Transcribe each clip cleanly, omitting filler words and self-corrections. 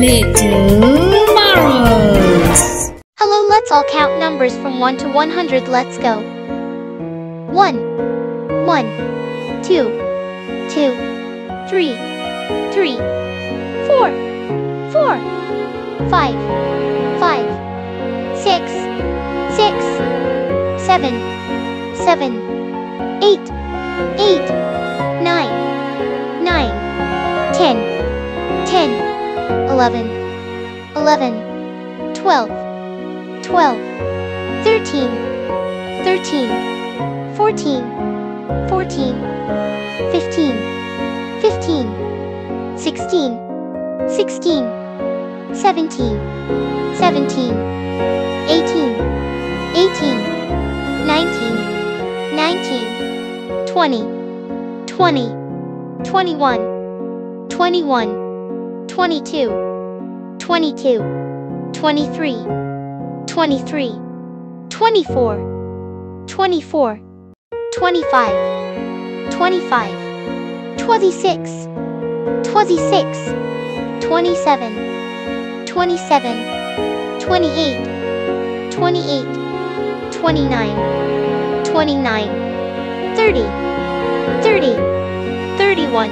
Little marbles. Hello, let's all count numbers from 1 to 100. Let's go. 1, 1, 2, 2, 3, 3, 4, 4, 5, 5, 6, 6, 7, 7, 8, 8, 9, 9, 10, 10, 11, 11, 12, 12, 13, 13, 14, 14, 15, 15, 16, 16, 17, 17, 18, 18, 19, 19, 20, 20, 21, 21, 22, 22, 23, 23, 24, 24, 25, 25, 26, 26, 27, 27, 28, 28, 29, 29, 30, 30, 31,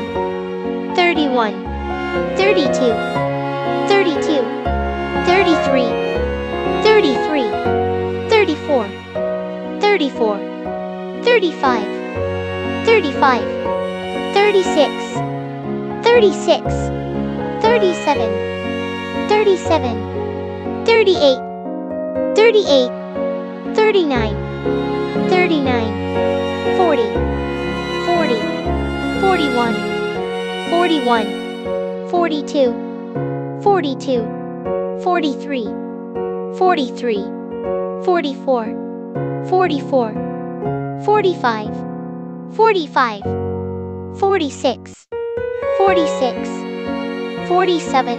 31, 32, 32, 33, 33, 34, 34, 35, 35, 36, 36, 37, 37, 38, 38, 39, 39, 40, 40, 41, 41, 42, 42, 43, 43, 44, 44, 45, 45, 46, 46, 47,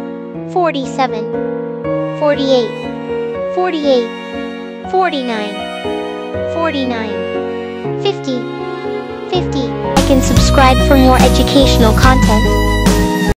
47, 48, 48, 49, 49, 50, 50. Like and subscribe for more educational content.